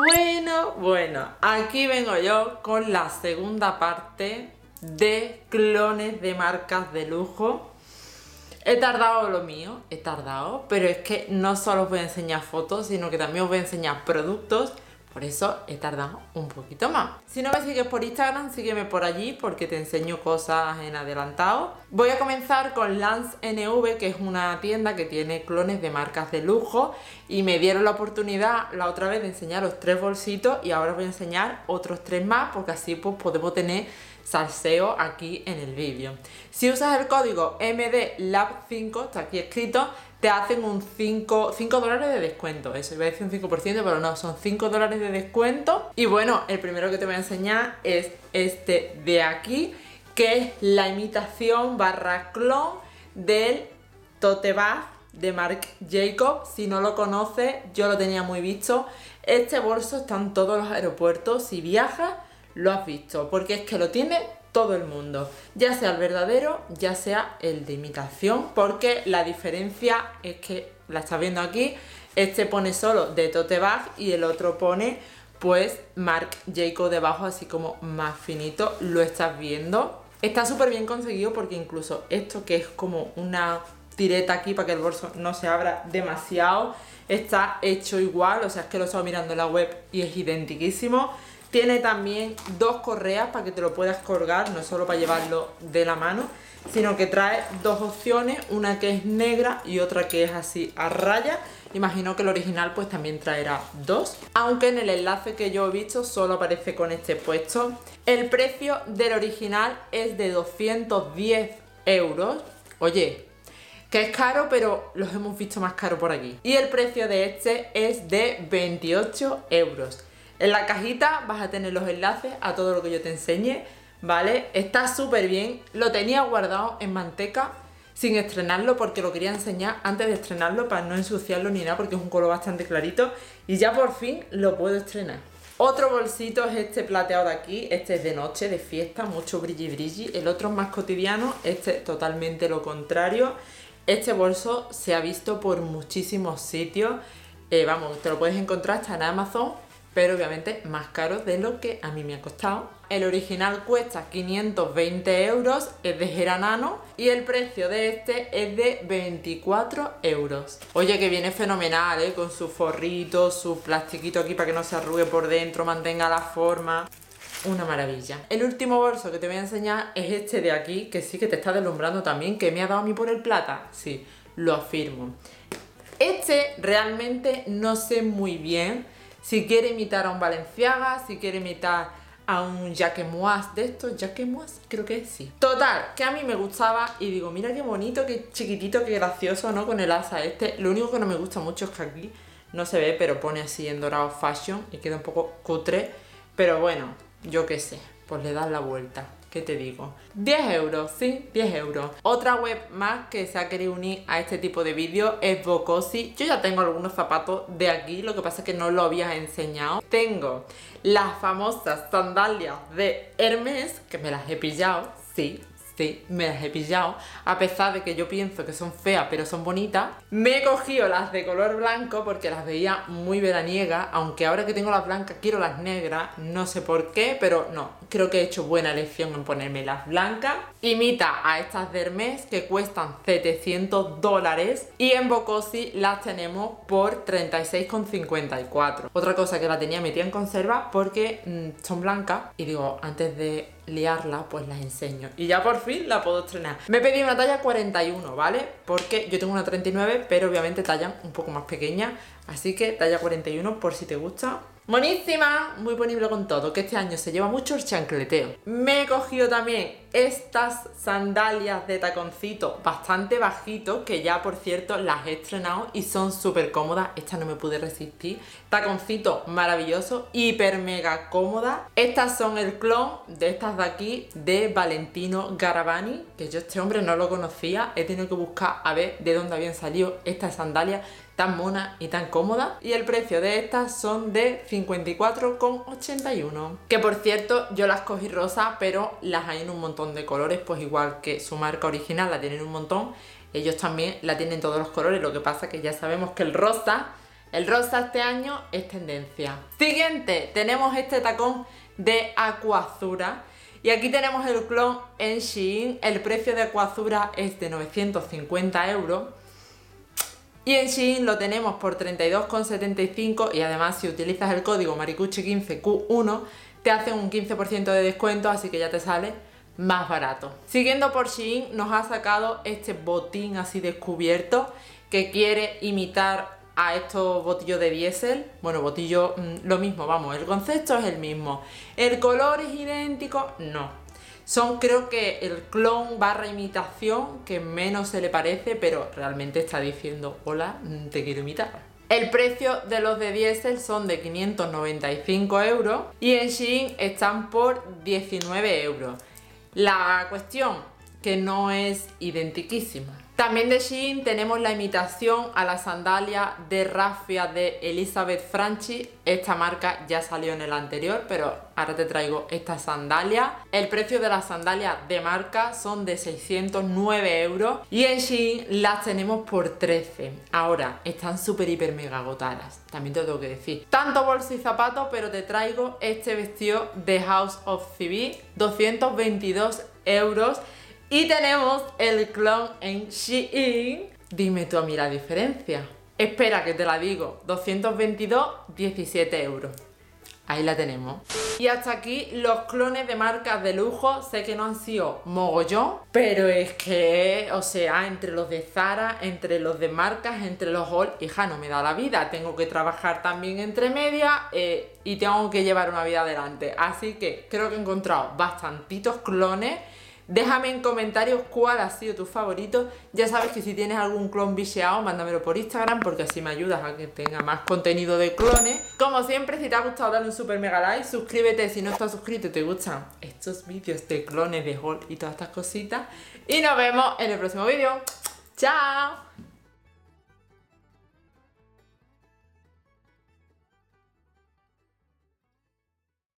Bueno, aquí vengo yo con la segunda parte de clones de marcas de lujo. He tardado lo mío, pero es que no solo os voy a enseñar fotos, sino que también os voy a enseñar productos. Por eso he tardado un poquito más. Si no me sigues por Instagram, sígueme por allí porque te enseño cosas en adelantado. Voy a comenzar con Lance NV, que es una tienda que tiene clones de marcas de lujo. Y me dieron la oportunidad la otra vez de enseñaros 3 bolsitos y ahora os voy a enseñar otros 3 más porque así pues podemos tener salseo aquí en el vídeo. Si usas el código MDLAB5, está aquí escrito, te hacen un 5 dólares de descuento. Eso iba a decir un 5%, pero no, son 5 dólares de descuento. Y bueno, el primero que te voy a enseñar es este de aquí, que es la imitación barra clon del tote bag de Marc Jacobs. Si no lo conoces, yo lo tenía muy visto. Este bolso está en todos los aeropuertos. Si viajas, lo has visto, porque es que lo tiene todo el mundo, ya sea el verdadero, ya sea el de imitación, porque la diferencia es que, la estás viendo aquí, este pone solo de tote bag y el otro pone pues Marc Jacobs debajo, así como más finito, lo estás viendo. Está súper bien conseguido porque incluso esto, que es como una tireta aquí para que el bolso no se abra demasiado, está hecho igual, o sea, es que lo he estado mirando en la web y es identiquísimo. Tiene también 2 correas para que te lo puedas colgar, no solo para llevarlo de la mano, sino que trae 2 opciones, una que es negra y otra que es así a raya. Imagino que el original pues también traerá 2, aunque en el enlace que yo he visto solo aparece con este puesto. El precio del original es de 210 euros. Oye, que es caro, pero los hemos visto más caro por aquí. Y el precio de este es de 28 euros. En la cajita vas a tener los enlaces a todo lo que yo te enseñe, ¿vale? Está súper bien. Lo tenía guardado en manteca sin estrenarlo porque lo quería enseñar antes de estrenarlo para no ensuciarlo ni nada porque es un color bastante clarito y ya por fin lo puedo estrenar. Otro bolsito es este plateado de aquí. Este es de noche, de fiesta, mucho brilli brilli. El otro es más cotidiano, este es totalmente lo contrario. Este bolso se ha visto por muchísimos sitios. Vamos, te lo puedes encontrar hasta en Amazon, pero obviamente más caro de lo que a mí me ha costado. El original cuesta 520 euros, es de Gera Nano y el precio de este es de 24 euros. Oye, que viene fenomenal, ¿eh? Con su forrito, su plastiquito aquí para que no se arrugue por dentro, mantenga la forma. Una maravilla. El último bolso que te voy a enseñar es este de aquí, que sí que te está deslumbrando también, que me ha dado a mí por el plata. Sí, lo afirmo. Este realmente no sé muy bien si quiere imitar a un Balenciaga, si quiere imitar a un Jacquemus de estos. ¿Jacquemus? Creo que sí. Total, que a mí me gustaba y digo, mira qué bonito, qué chiquitito, qué gracioso, ¿no? Con el asa este. Lo único que no me gusta mucho es que aquí no se ve, pero pone así en dorado fashion y queda un poco cutre. Pero bueno, yo qué sé, pues le das la vuelta. ¿Qué te digo? 10 euros, sí, 10 euros. Otra web más que se ha querido unir a este tipo de vídeos es Bocosi. Yo ya tengo algunos zapatos de aquí, lo que pasa es que no lo había enseñado. Tengo las famosas sandalias de Hermes, que me las he pillado, sí, me las he pillado, a pesar de que yo pienso que son feas, pero son bonitas. Me he cogido las de color blanco porque las veía muy veraniegas, aunque ahora que tengo las blancas quiero las negras, no sé por qué, pero no, creo que he hecho buena elección en ponerme las blancas. Imita a estas de Hermes que cuestan 700 dólares y en Bocosi las tenemos por 36,54. Otra cosa que la tenía metida en conserva porque son blancas y digo, antes de liarla pues las enseño y ya por fin la puedo estrenar. Me he pedido una talla 41, ¿vale? Porque yo tengo una 39, pero obviamente tallan un poco más pequeña, así que talla 41 por si te gusta. Buenísima, muy ponible con todo, que este año se lleva mucho el chancleteo. Me he cogido también estas sandalias de taconcito bastante bajitos, que ya por cierto las he estrenado y son súper cómodas. Esta no me pude resistir. Taconcito maravilloso, hiper mega cómoda. Estas son el clon de estas de aquí, de Valentino Garavani, que yo este hombre no lo conocía. He tenido que buscar a ver de dónde habían salido estas sandalias tan mona y tan cómoda, y el precio de estas son de 54,81. Que por cierto yo las cogí rosa, pero las hay en un montón de colores, pues igual que su marca original la tienen un montón, ellos también la tienen todos los colores. Lo que pasa que ya sabemos que el rosa El rosa este año es tendencia. Siguiente, tenemos este tacón de Aquazzura. Y aquí tenemos el clon en Shein. El precio de Aquazzura es de 950 euros. Y en Shein lo tenemos por 32,75 y además si utilizas el código maricuchi15Q1 te hacen un 15% de descuento, así que ya te sale más barato. Siguiendo por Shein nos ha sacado este botín así descubierto que quiere imitar a estos botillos de diésel. Bueno, botillo, lo mismo, vamos, el concepto es el mismo. ¿El color es idéntico? No. Son creo que el clon barra imitación que menos se le parece, pero realmente está diciendo, hola, te quiero imitar. El precio de los de diésel son de 595 euros y en Shein están por 19 euros. La cuestión que no es identiquísima. También de Shein tenemos la imitación a la sandalia de raffia de Elizabeth Franchi. Esta marca ya salió en el anterior, pero ahora te traigo esta sandalia. El precio de las sandalias de marca son de 609 euros y en Shein las tenemos por 13. Ahora, están súper hiper mega agotadas, también te lo tengo que decir. Tanto bolso y zapatos, pero te traigo este vestido de House of CB, 222 euros. Y tenemos el clon en Shein. Dime tú a mí la diferencia. Espera que te la digo. 222, 17 euros. Ahí la tenemos. Y hasta aquí los clones de marcas de lujo. Sé que no han sido mogollón, pero es que, o sea, entre los de Zara, entre los de marcas, entre los haul, hija, no me da la vida. Tengo que trabajar también entre medias y tengo que llevar una vida adelante. Así que creo que he encontrado bastantitos clones. Déjame en comentarios cuál ha sido tu favorito. Ya sabes que si tienes algún clon bicheado, mándamelo por Instagram porque así me ayudas a que tenga más contenido de clones. Como siempre, si te ha gustado, dale un super mega like, suscríbete si no estás suscrito y te gustan estos vídeos de clones, de haul y todas estas cositas. Y nos vemos en el próximo vídeo. ¡Chao!